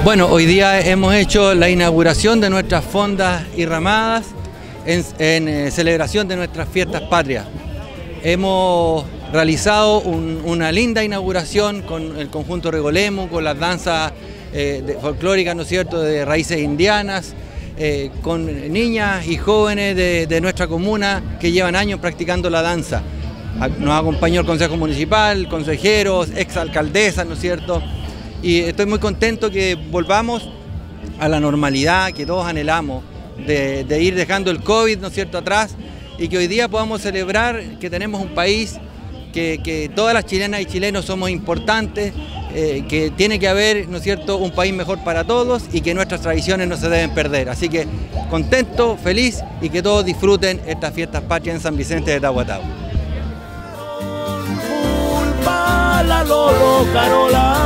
Bueno, hoy día hemos hecho la inauguración de nuestras fondas y ramadas en celebración de nuestras fiestas patrias. Hemos realizado una linda inauguración con el conjunto Regolemo, con las danzas folclóricas, ¿no es cierto?, de raíces indianas, con niñas y jóvenes de nuestra comuna que llevan años practicando la danza. Nos acompañó el Consejo Municipal, consejeros, exalcaldesas, ¿no es cierto? Y estoy muy contento que volvamos a la normalidad que todos anhelamos, de ir dejando el COVID, ¿no es cierto?, atrás, y que hoy día podamos celebrar que tenemos un país, que todas las chilenas y chilenos somos importantes, que tiene que haber, ¿no es cierto?, un país mejor para todos y que nuestras tradiciones no se deben perder. Así que contento, feliz y que todos disfruten estas fiestas patrias en San Vicente de Tahuatahua. La Lolo Carola.